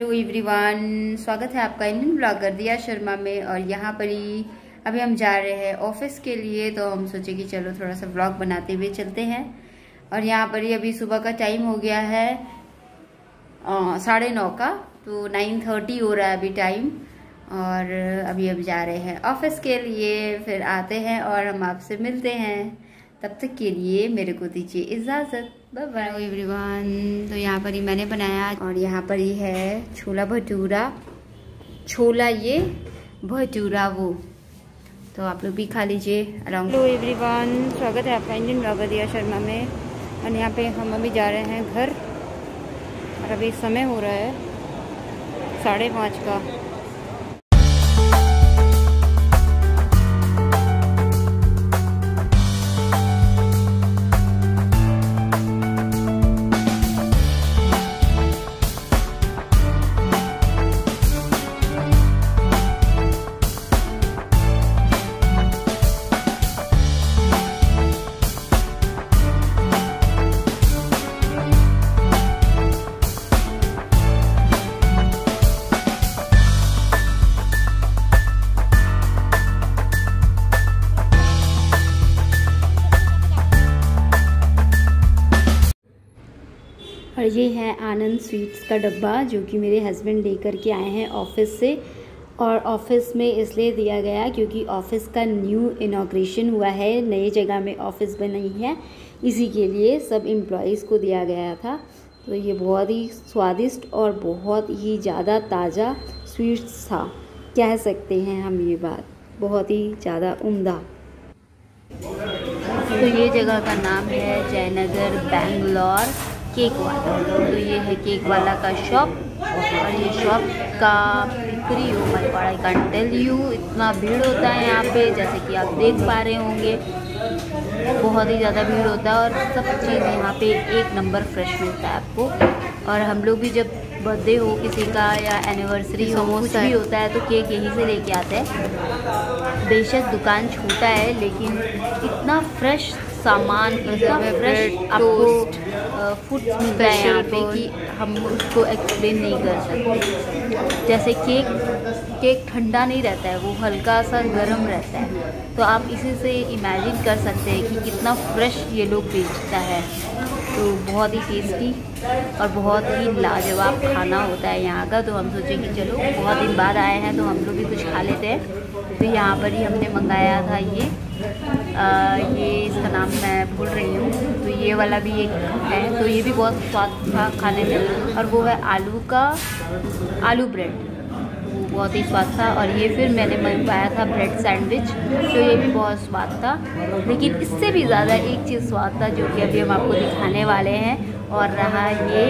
Hello everyone, स्वागत है आपका इंडियन ब्लॉगर दिया शर्मा में। और यहाँ पर ही अभी हम जा रहे हैं ऑफिस के लिए, तो हम सोचे कि चलो थोड़ा सा ब्लॉग बनाते हुए चलते हैं। और यहाँ पर ही अभी सुबह का टाइम हो गया है 9:30 का, तो 9:30 हो रहा है अभी टाइम। और अभी जा रहे हैं ऑफिस के लिए, फिर आते हैं और हम आपसे मिलते हैं। तब तक के लिए मेरे को दीजिए इजाज़त, बाय बाय एवरीवन। तो यहाँ पर ही मैंने बनाया, और यहाँ पर ही है छोला भटूरा, छोला ये भटूरा वो, तो आप लोग भी खा लीजिए अराउंड। हेलो एवरीवन, स्वागत है आपका इंडियन ब्लॉगर दिया शर्मा में। और यहाँ पे हम अभी जा रहे हैं घर, और अभी समय हो रहा है 5:30 का। और ये है आनंद स्वीट्स का डब्बा, जो कि मेरे हस्बैंड लेकर के आए हैं ऑफिस से। और ऑफिस में इसलिए दिया गया क्योंकि ऑफिस का न्यू इनॉग्रेशन हुआ है, नई जगह में ऑफिस बनी है, इसी के लिए सब एम्प्लॉयज़ को दिया गया था। तो ये बहुत ही स्वादिष्ट और बहुत ही ज़्यादा ताज़ा स्वीट्स था, कह सकते हैं हम ये बात, बहुत ही ज़्यादा उम्दा। तो ये जगह का नाम है जयनगर बेंगलोर केक वाला। तो ये है केक वाला का शॉप, और ये शॉप का बिक्री हो my god, I can't tell you, इतना भीड़ होता है यहाँ पे, जैसे कि आप देख पा रहे होंगे, बहुत ही ज़्यादा भीड़ होता है। और सब चीज़ यहाँ पे एक नंबर फ्रेश मिलता है आपको। और हम लोग भी जब बर्थडे हो किसी का या एनिवर्सरी हो, कुछ भी होता है, तो केक यहीं से लेके आते हैं। बेशक दुकान छोटा है, लेकिन इतना फ्रेश सामान, इतना फ्रेश आपको फूड्स मिलता है यहाँ पे कि हम उसको एक्सप्लेन नहीं कर सकते। जैसे केक ठंडा नहीं रहता है, वो हल्का सा गर्म रहता है, तो आप इसी से इमेजिन कर सकते हैं कि कितना फ्रेश ये लोग बेचता है। तो बहुत ही टेस्टी और बहुत ही लाजवाब खाना होता है यहाँ का। तो हम सोचे कि चलो बहुत दिन बाद आए हैं, तो हम लोग भी कुछ खा लेते हैं। तो यहाँ पर ही हमने मंगाया था ये इसका नाम मैं भूल रही हूँ। तो ये वाला भी एक है, तो ये भी बहुत स्वाद था खाने में। और वो है आलू ब्रेड, वो बहुत ही स्वाद था। और ये फिर मैंने मंगवाया था ब्रेड सैंडविच, तो ये भी बहुत स्वाद था। लेकिन इससे भी ज़्यादा एक चीज़ स्वाद था, जो कि अभी हम आपको दिखाने वाले हैं, और रहा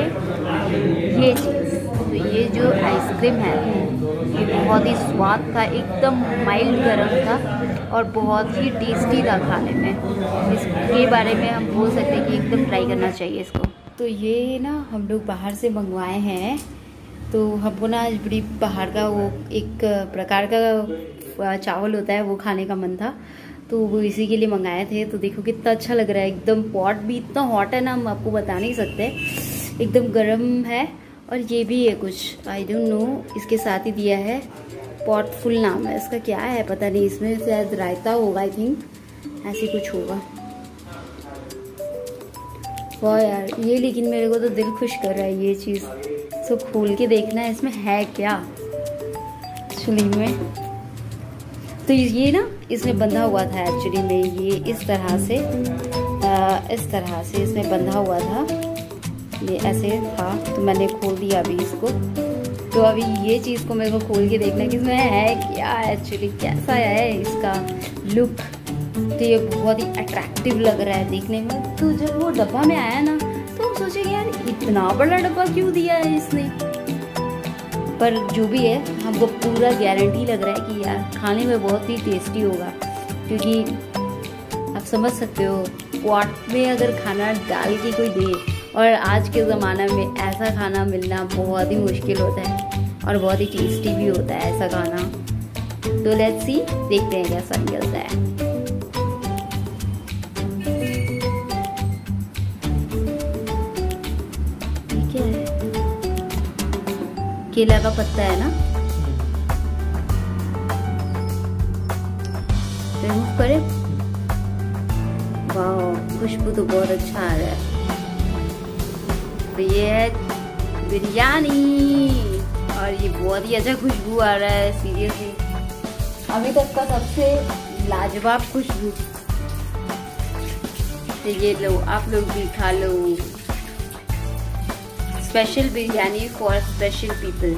ये चीज़। तो ये जो आइसक्रीम है, ये बहुत ही स्वाद था, एकदम माइल्ड गरम था और बहुत ही टेस्टी था खाने में। इसके बारे में हम बोल सकते हैं कि एकदम ट्राई करना चाहिए इसको। तो ये ना हम लोग बाहर से मंगवाए हैं, तो हमको ना आज बड़ी बाहर का वो एक प्रकार का चावल होता है, वो खाने का मन था, तो वो इसी के लिए मंगाए थे। तो देखो कितना अच्छा लग रहा है, एकदम पॉट भी इतना हॉट है ना, हम आपको बता नहीं सकते, एकदम गर्म है। और ये भी है कुछ, आई डोंट नो, इसके साथ ही दिया है, पॉट फुल नाम है इसका, क्या है पता नहीं, इसमें शायद रायता होगा, आई थिंक ऐसे कुछ होगा। वाह यार, ये लेकिन मेरे को तो दिल खुश कर रहा है ये चीज़। सो खोल के देखना है इसमें है क्या एक्चुअली में। तो ये ना इसमें बंधा हुआ था एक्चुअली में, ये इस तरह से इसमें बंधा हुआ था, ये ऐसे था। तो मैंने खोल दिया अभी इसको। तो अभी ये चीज़ को मेरे को खोल के देखना है कि इसमें है क्या एक्चुअली, कैसा है इसका लुक। तो ये बहुत ही अट्रैक्टिव लग रहा है देखने में। तो जब वो डब्बा में आया ना, तो हम सोचे यार इतना बड़ा डब्बा क्यों दिया है इसने। पर जो भी है, हमको पूरा गारंटी लग रहा है कि यार खाने में बहुत ही टेस्टी होगा, क्योंकि आप समझ सकते हो पॉट में अगर खाना डाल के कोई दे, और आज के ज़माने में ऐसा खाना मिलना बहुत ही मुश्किल होता है, और बहुत ही टेस्टी भी होता है ऐसा खाना। तो लेट्स सी, देखते हैं कैसा निकलता है। केला का पत्ता है ना, रिमूव करें। वाह, खुशबू तो बहुत अच्छा आ रहा है। तो ये है बिरयानी और ये बहुत ही अच्छा खुशबू आ रहा है सीरियसली, अभी तक का सबसे लाजवाब खुशबू। तो ये लो, आप लोग भी खा लो। Special biryani for special people.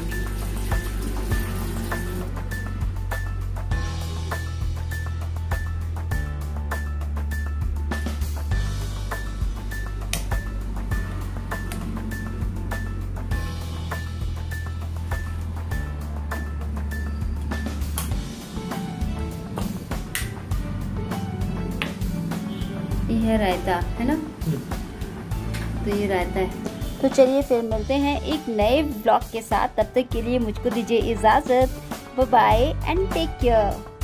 ये है रायता, है ना? तो ये रायता है। तो चलिए फिर मिलते हैं एक नए व्लॉग के साथ, तब तक के लिए मुझको दीजिए इजाज़त। Bye bye and take care.